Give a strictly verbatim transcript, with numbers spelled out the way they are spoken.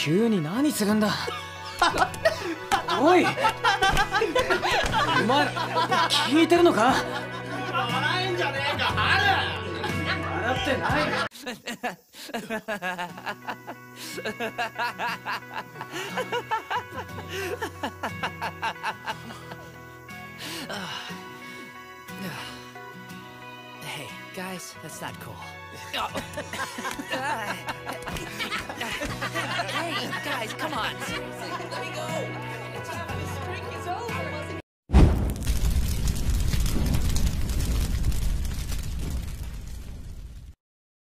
急に何するんだ。おい、お前聞いてるのか。 笑えんじゃねえか、ハル。 笑ってない。 Hey, guys, that's not cool. Hey, guys, come on. Seriously, let me